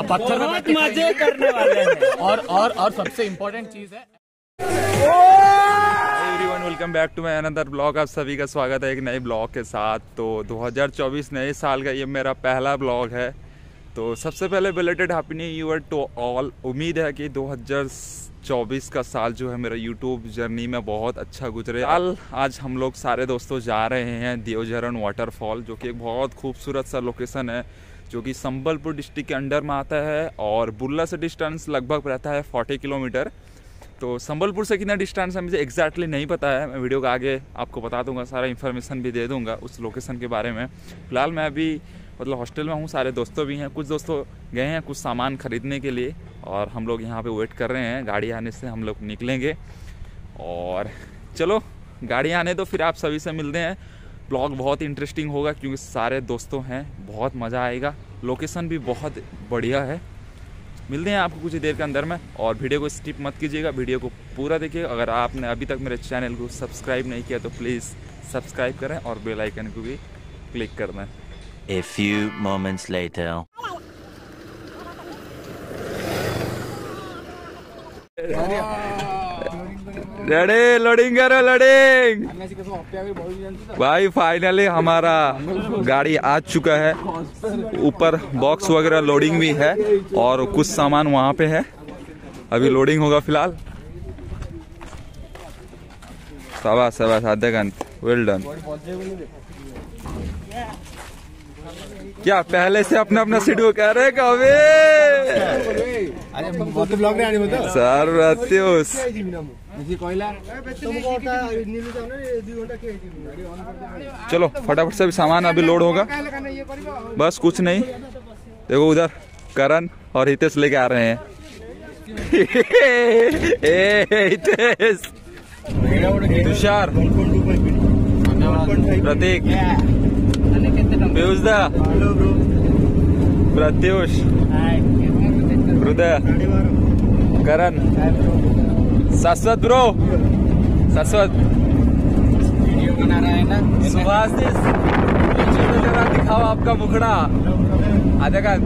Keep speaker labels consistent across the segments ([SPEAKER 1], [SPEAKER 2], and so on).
[SPEAKER 1] पत्थर में बैठ मजे करने वाले हैं। और सबसे इम्पोर्टेंट चीज है,
[SPEAKER 2] everyone welcome back to my another blog. आप सभी का स्वागत है एक नए ब्लॉग के साथ। तो 2024 नए साल का ये मेरा पहला ब्लॉग है। तो सबसे पहले belated happy new year to all. उम्मीद है कि 2024 का साल जो है मेरा यूट्यूब जर्नी में बहुत अच्छा गुजरे। आज हम लोग सारे दोस्तों जा रहे हैं देवझरण वाटरफॉल, जो कि एक बहुत खूबसूरत सा लोकेशन है, जो कि संबलपुर डिस्ट्रिक्ट के अंडर में आता है और बुर्ला से डिस्टेंस लगभग रहता है 40 किलोमीटर। तो संबलपुर से कितना डिस्टेंस है मुझे एग्जैक्टली नहीं पता है। मैं वीडियो के आगे आपको बता दूंगा, सारा इन्फॉर्मेशन भी दे दूंगा उस लोकेशन के बारे में। फिलहाल मैं अभी मतलब हॉस्टल में हूँ, सारे दोस्तों भी हैं, कुछ दोस्तों गए हैं कुछ सामान खरीदने के लिए और हम लोग यहाँ पे वेट कर रहे हैं। गाड़ी आने से हम लोग निकलेंगे और चलो गाड़ी आने तो फिर आप सभी से मिलते हैं। ब्लॉग बहुत इंटरेस्टिंग होगा क्योंकि सारे दोस्तों हैं, बहुत मज़ा आएगा। लोकेशन भी बहुत बढ़िया है। मिलते हैं आपको कुछ देर के अंदर में और वीडियो को स्किप मत कीजिएगा, वीडियो को पूरा देखिएगा। अगर आपने अभी तक मेरे चैनल को सब्सक्राइब नहीं किया तो प्लीज़ सब्सक्राइब करें और बेल आइकन को भी क्लिक कर दें।
[SPEAKER 3] A few moments later.
[SPEAKER 2] Ready, loading करो, लोडिंग भाई। फाइनली हमारा गाड़ी आ चुका है, ऊपर बॉक्स वगैरह लोडिंग भी है और कुछ सामान वहाँ पे है, अभी लोडिंग होगा फिलहाल। शाबाश आधे घंटे, वेल डन। क्या पहले से अपना अपना सीट को कह रहे कभी सर चलो फटाफट से सामान अभी लोड होगा, बस कुछ नहीं। देखो उधर करण और हितेश लेके आ रहे हैं। हितेश, तुषार, प्रतीक, पीयूष दा, प्रत्युष, हृदय, करण, शाश्वत ब्रो, शाश्वत, सुभाष, दिखाओ आपका मुखड़ा आधे का।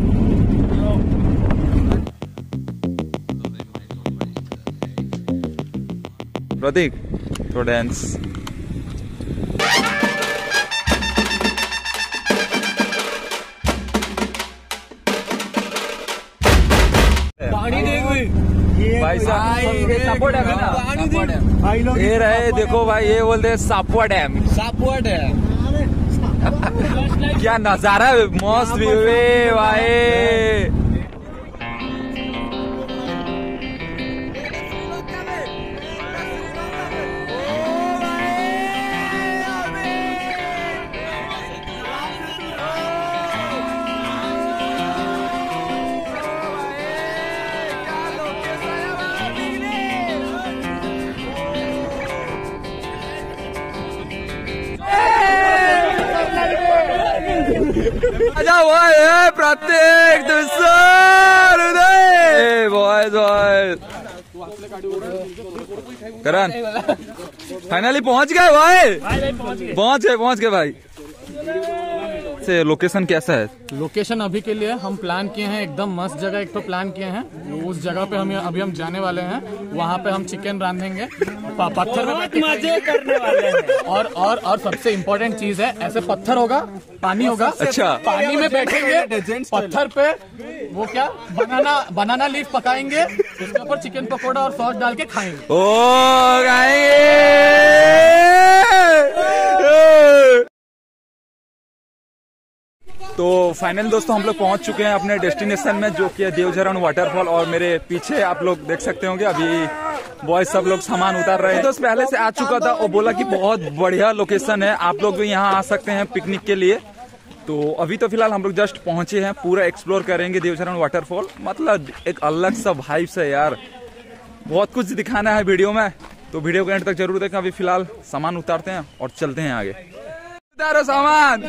[SPEAKER 2] प्रतीक तो डांस। भाई साहब सापुआ डैम है ना, ये रहे देखो भाई, ये बोलते हैं सापुआ डैम। क्या नजारा है, मस्त व्यू है भाई। आजा भाई, प्रत्येक दूसर उदय बॉयज करण फाइनली पहुंच गए भाई, पहुंच गए भाई। से लोकेशन कैसा है?
[SPEAKER 1] लोकेशन अभी के लिए हम प्लान किए हैं एकदम मस्त जगह, एक तो प्लान किए हैं उस जगह पे हम जाने वाले हैं। वहाँ पे हम चिकन रांधेंगे, पत्थर में मजे करने वाले हैं। और सबसे इम्पोर्टेंट चीज है, ऐसे पत्थर होगा, पानी होगा,
[SPEAKER 2] अच्छा
[SPEAKER 1] पानी में बैठेंगे, पत्थर पे वो क्या बनाना लीफ पकाएंगे, उसके ऊपर चिकन पकौड़ा और सॉस डाल के खाएंगे।
[SPEAKER 2] ओ तो फाइनल दोस्तों हम लोग पहुंच चुके हैं अपने डेस्टिनेशन में, जो कि है देवझरण वाटरफॉल। और मेरे पीछे आप लोग देख सकते होंगे अभी बॉयज सब लोग सामान उतार रहे हैं। दोस्त पहले से आ चुका था और बोला कि बहुत बढ़िया लोकेशन है, आप लोग भी यहाँ आ सकते हैं पिकनिक के लिए। तो अभी तो फिलहाल हम लोग जस्ट पहुंचे हैं, पूरा एक्सप्लोर करेंगे देवझरण वाटरफॉल। मतलब एक अलग सा वाइब्स है यार, बहुत कुछ दिखाना है वीडियो में, तो वीडियो के एंड तक जरूर देखें। अभी फिलहाल सामान उतारते हैं और चलते हैं आगे। उतारो सामान,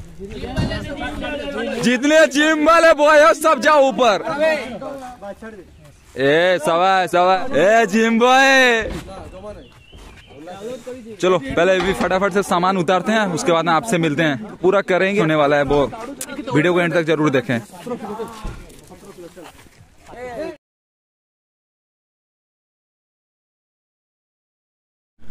[SPEAKER 2] जितने जिम वाले बॉय हो सब जाओ ऊपर। ए सवा ए जिम बॉय, चलो पहले भी फटाफट से सामान उतारते हैं, उसके बाद ना आपसे मिलते हैं। पूरा करेंगे होने वाला है वो, वीडियो को एंड तक जरूर देखें।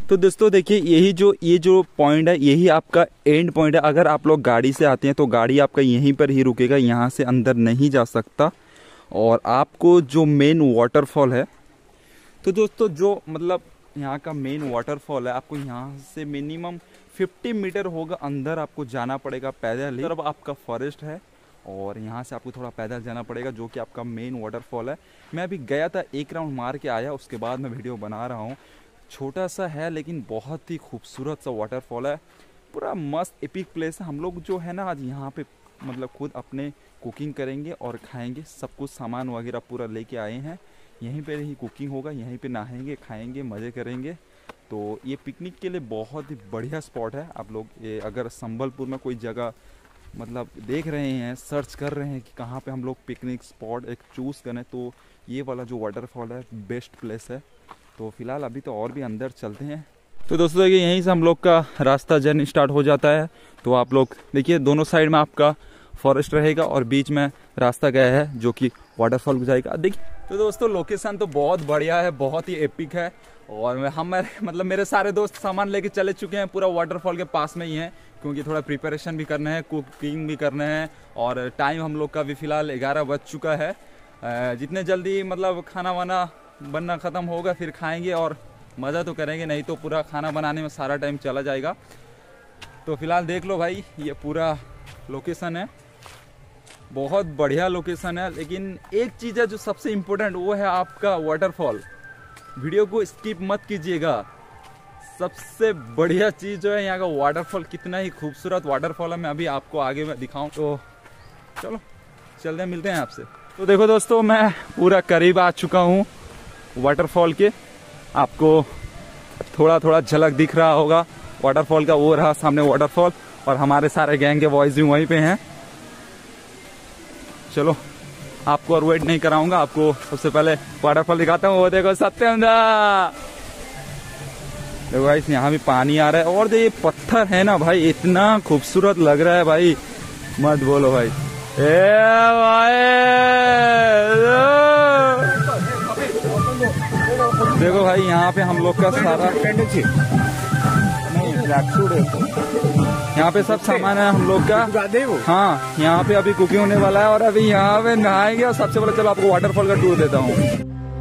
[SPEAKER 2] तो दोस्तों देखिए ये जो पॉइंट है यही आपका एंड पॉइंट है। अगर आप लोग गाड़ी से आते हैं तो गाड़ी आपका यहीं पर ही रुकेगा, यहाँ से अंदर नहीं जा सकता। और आपको जो मेन वाटरफॉल है, तो दोस्तों जो मतलब यहाँ का मेन वाटरफॉल है, आपको यहाँ से मिनिमम 50 मीटर होगा अंदर आपको जाना पड़ेगा पैदल ही। तरफ आपका फॉरेस्ट है और यहाँ से आपको थोड़ा पैदल जाना पड़ेगा, जो कि आपका मेन वाटरफॉल है। मैं अभी गया था, एक राउंड मार के आया, उसके बाद मैं वीडियो बना रहा हूँ। छोटा सा है लेकिन बहुत ही खूबसूरत सा वाटरफॉल है, पूरा मस्त एपिक प्लेस है। हम लोग जो है ना आज यहाँ पे मतलब खुद अपने कुकिंग करेंगे और खाएंगे, सब कुछ सामान वगैरह पूरा लेके आए हैं। यहीं पे ही कुकिंग होगा, यहीं पे नहाएंगे, खाएंगे, मज़े करेंगे। तो ये पिकनिक के लिए बहुत ही बढ़िया स्पॉट है। आप लोग ये अगर संबलपुर में कोई जगह मतलब देख रहे हैं, सर्च कर रहे हैं कि कहाँ पे हम लोग पिकनिक स्पॉट एक चूज़ करें, तो ये वाला जो वाटरफॉल है बेस्ट प्लेस है। तो फिलहाल अभी तो और भी अंदर चलते हैं। तो दोस्तों देखिए यहीं से हम लोग का रास्ता जर्नी स्टार्ट हो जाता है। तो आप लोग देखिए दोनों साइड में आपका फॉरेस्ट रहेगा और बीच में रास्ता गया है जो कि वाटरफॉल को जाएगा। देखिए तो दोस्तों लोकेशन तो बहुत बढ़िया है, बहुत ही एपिक है। और हम मतलब मेरे सारे दोस्त सामान लेके चले चुके हैं, पूरा वाटरफॉल के पास में ही हैं, क्योंकि थोड़ा प्रिपरेशन भी करना है, कुकिंग भी करना है। और टाइम हम लोग का भी फिलहाल 11 बज चुका है। जितने जल्दी मतलब खाना वाना बनना ख़त्म होगा फिर खाएंगे और मज़ा तो करेंगे, नहीं तो पूरा खाना बनाने में सारा टाइम चला जाएगा। तो फिलहाल देख लो भाई, ये पूरा लोकेशन है, बहुत बढ़िया लोकेशन है। लेकिन एक चीज़ है जो सबसे इम्पोर्टेंट, वो है आपका वाटरफॉल। वीडियो को स्किप मत कीजिएगा। सबसे बढ़िया चीज़ जो है यहाँ का वाटरफॉल, कितना ही खूबसूरत वाटरफॉल है। मैं अभी आपको आगे में दिखाऊं, तो चलो चलते हैं, मिलते हैं आपसे। तो देखो दोस्तों मैं पूरा करीब आ चुका हूँ वाटरफॉल के। आपको थोड़ा थोड़ा झलक दिख रहा होगा वाटरफॉल का, वो रहा सामने वाटरफॉल और हमारे सारे गैंग के बॉयज भी वहीं पे हैं। चलो आपको और वेट नहीं कराऊंगा, आपको सबसे पहले वाटरफॉल दिखाता हूँ। वो देखो सत्यम दा, देखो भाई यहाँ भी पानी आ रहा है। और ये पत्थर है ना भाई, इतना खूबसूरत लग रहा है भाई, मत बोलो भाई। ए भाई देखो भाई यहाँ पे हम लोग का सारा यहाँ पे सब सामान है हम लोग का। हाँ यहाँ पे अभी कुकिंग होने वाला है और अभी यहाँ पे नहाएंगे। और सबसे पहले चलो आपको वाटरफॉल का टूर देता हूँ।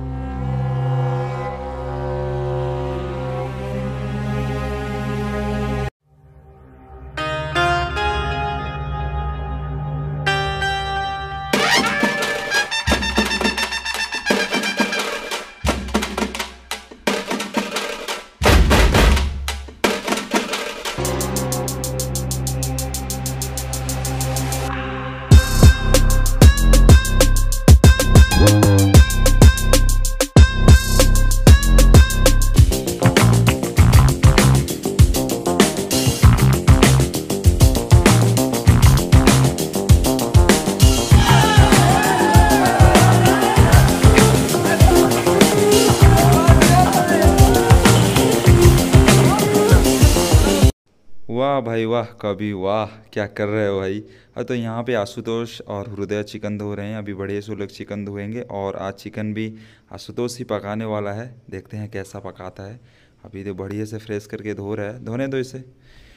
[SPEAKER 2] वाह भाई वाह, कभी वाह, क्या कर रहे हो भाई। तो यहाँ पे आशुतोष और हृदय चिकन धो रहे हैं। अभी बढ़िया से लोग चिकन धोएंगे और आज चिकन भी आशुतोष ही पकाने वाला है। देखते हैं कैसा पकाता है। अभी तो बढ़िया से फ्रेश करके धो रहा है, धोने दो इसे।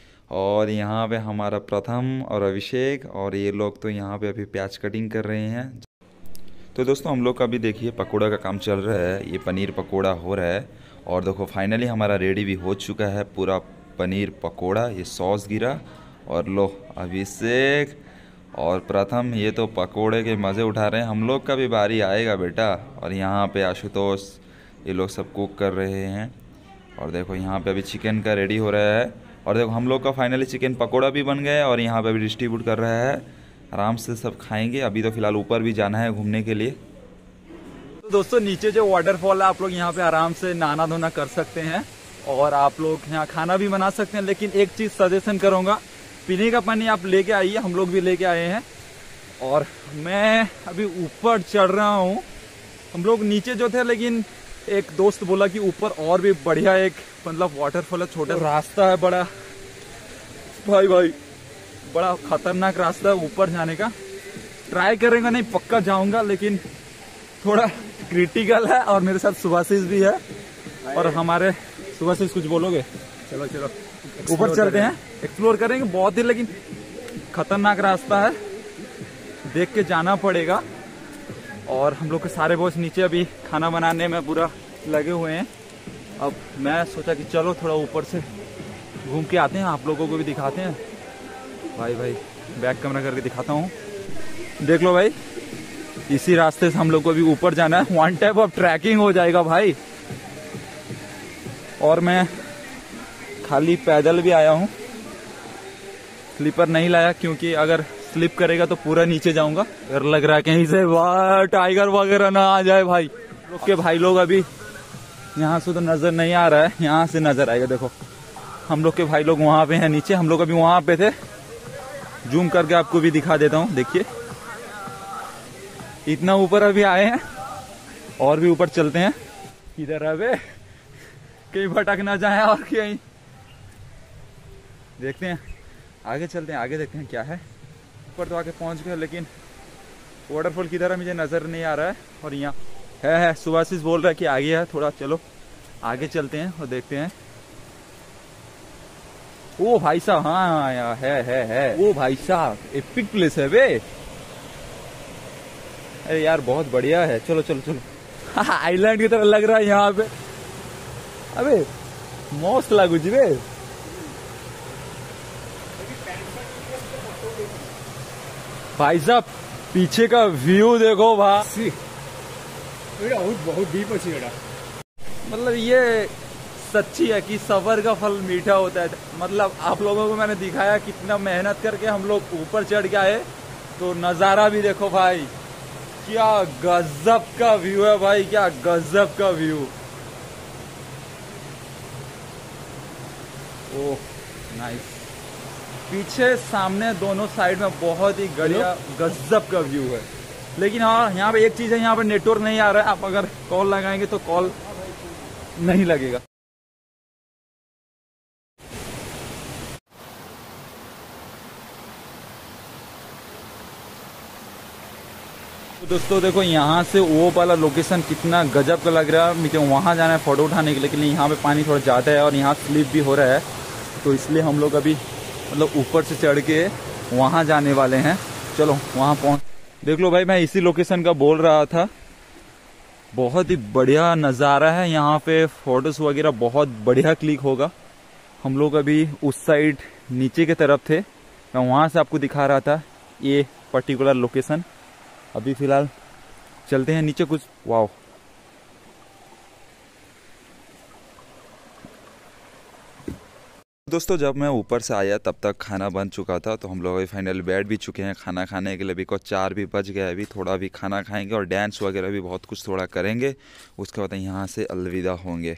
[SPEAKER 2] और यहाँ पे हमारा प्रथम और अभिषेक और ये लोग तो यहाँ पे अभी प्याज कटिंग कर रहे हैं। तो दोस्तों हम लोग का भी देखिए पकौड़ा का काम चल रहा है, ये पनीर पकौड़ा हो रहा है। और देखो फाइनली हमारा रेडी भी हो चुका है पूरा पनीर पकोड़ा। ये सॉस गिरा और लो अभिषेक और प्रथम ये तो पकोड़े के मज़े उठा रहे हैं। हम लोग का भी बारी आएगा बेटा। और यहाँ पे आशुतोष ये लोग सब कुक कर रहे हैं। और देखो यहाँ पे अभी चिकन का रेडी हो रहा है। और देखो हम लोग का फाइनली चिकन पकोड़ा भी बन गया और यहाँ पे अभी डिस्ट्रीब्यूट कर रहा है। आराम से सब खाएंगे। अभी तो फिलहाल ऊपर भी जाना है घूमने के लिए। तो दोस्तों नीचे जो वाटरफॉल है आप लोग यहाँ पे आराम से नहाना धोना कर सकते हैं और आप लोग यहाँ खाना भी बना सकते हैं। लेकिन एक चीज़ सजेशन करूँगा, पीने का पानी आप लेके आइए, हम लोग भी लेके आए हैं। और मैं अभी ऊपर चढ़ रहा हूँ। हम लोग नीचे जो थे, लेकिन एक दोस्त बोला कि ऊपर और भी बढ़िया एक मतलब वाटरफॉल है, छोटा रास्ता है बड़ा भाई बड़ा खतरनाक रास्ता है ऊपर जाने का। ट्राई करेंगे, नहीं पक्का जाऊंगा, लेकिन थोड़ा क्रिटिकल है। और मेरे साथ सुभाषिस भी है और हमारे सुबह से कुछ बोलोगे?
[SPEAKER 1] चलो चलो
[SPEAKER 2] ऊपर चलते हैं, एक्सप्लोर करेंगे। बहुत ही लेकिन खतरनाक रास्ता है, देख के जाना पड़ेगा। और हम लोग के सारे बॉस नीचे अभी खाना बनाने में पूरा लगे हुए हैं। अब मैं सोचा कि चलो थोड़ा ऊपर से घूम के आते हैं, आप लोगों को भी दिखाते हैं। भाई बैक कैमरा करके दिखाता हूँ। देख लो भाई, इसी रास्ते से हम लोग को भी ऊपर जाना है। वन टाइप ऑफ ट्रैकिंग हो जाएगा भाई। और मैं खाली पैदल भी आया हूँ, स्लीपर नहीं लाया क्योंकि अगर स्लिप करेगा तो पूरा नीचे जाऊंगा। डर लग रहा है कहीं से वाह टाइगर वगैरह ना आ जाए भाई। लोग के भाई लोग अभी यहाँ से तो नजर नहीं आ रहा है, यहाँ से नजर आएगा। देखो हम लोग के भाई लोग वहां पे हैं नीचे, हम लोग अभी वहां पे थे। जूम करके आपको भी दिखा देता हूँ। देखिए इतना ऊपर अभी आए हैं, और भी ऊपर चलते हैं। किधर अबे कहीं भटक ना जाए और कहीं। देखते हैं आगे चलते हैं, आगे देखते हैं क्या है। ऊपर तो आके पहुंच गए, लेकिन वाटरफॉल किधर है मुझे नजर नहीं आ रहा है। और यहाँ है सुभाषिस बोल रहा है कि आगे है थोड़ा, चलो आगे चलते हैं और देखते हैं। ओ भाई साहब, हाँ यार है। ओ भाई साहब एपिक प्लेस है बे। अरे यार बहुत बढ़िया है। चलो चलो चलो आइलैंड की तरह लग रहा है यहाँ पे। अबे मस्त लागू जी बे। भाई साहब पीछे का व्यू देखो भाई,
[SPEAKER 1] बहुत डीप अच्छी है।
[SPEAKER 2] मतलब ये सच्ची है कि सबर का फल मीठा होता है। मतलब आप लोगों को मैंने दिखाया कितना मेहनत करके हम लोग ऊपर चढ़ के आए, तो नजारा भी देखो भाई। क्या गजब का व्यू है भाई, क्या गजब का व्यू। Oh nice. पीछे सामने दोनों साइड में बहुत ही बढ़िया गजब का व्यू है। लेकिन हाँ यहाँ पे एक चीज है, यहाँ पे नेटवर्क नहीं आ रहा है। आप अगर कॉल लगाएंगे तो कॉल नहीं लगेगा। तो दोस्तों देखो यहाँ से वो वाला लोकेशन कितना गजब का लग रहा है। मुझे वहाँ जाना है फोटो उठाने के लिए, लेकिन यहाँ पे पानी थोड़ा ज़्यादा है और यहाँ स्लिप भी हो रहा है। तो इसलिए हम लोग अभी मतलब ऊपर से चढ़ के वहाँ जाने वाले हैं। चलो वहाँ पहुँच। देख लो भाई, मैं इसी लोकेशन का बोल रहा था। बहुत ही बढ़िया नज़ारा है यहाँ पे, फोटोज वगैरह बहुत बढ़िया क्लिक होगा। हम लोग अभी उस साइड नीचे की तरफ थे, मैं वहाँ से आपको दिखा रहा था ये पर्टिकुलर लोकेशन। अभी फिलहाल चलते हैं नीचे कुछ। वाओ दोस्तों, जब मैं ऊपर से आया तब तक खाना बन चुका था। तो हम लोग अभी फाइनली बैठ भी चुके हैं खाना खाने के लिए। बिकॉज 4 भी बज गया। अभी थोड़ा भी खाना खाएंगे और डांस वगैरह भी बहुत कुछ थोड़ा करेंगे। उसके बाद यहाँ से अलविदा होंगे।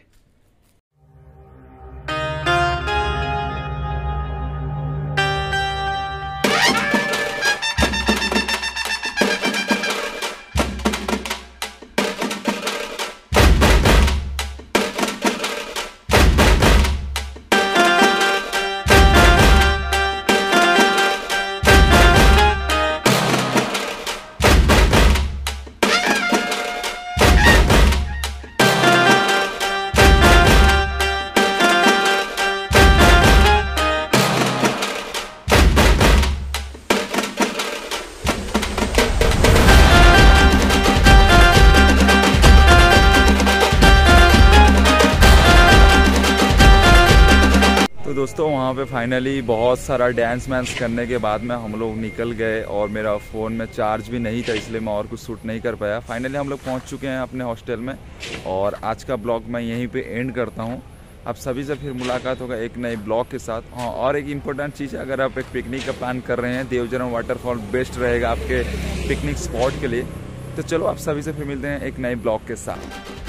[SPEAKER 2] तो दोस्तों वहाँ पे फाइनली बहुत सारा डांस वांस करने के बाद में हम लोग निकल गए। और मेरा फ़ोन में चार्ज भी नहीं था, इसलिए मैं और कुछ शूट नहीं कर पाया। फाइनली हम लोग पहुँच चुके हैं अपने हॉस्टल में। और आज का ब्लॉग मैं यहीं पे एंड करता हूँ। आप सभी से फिर मुलाकात होगा एक नए ब्लॉग के साथ। हाँ, और एक इम्पोर्टेंट चीज़ है, अगर आप एक पिकनिक का प्लान कर रहे हैं, देवझरम वाटरफॉल बेस्ट रहेगा आपके पिकनिक स्पॉट के लिए। तो चलो आप सभी से फिर मिलते हैं एक नए ब्लॉग के साथ।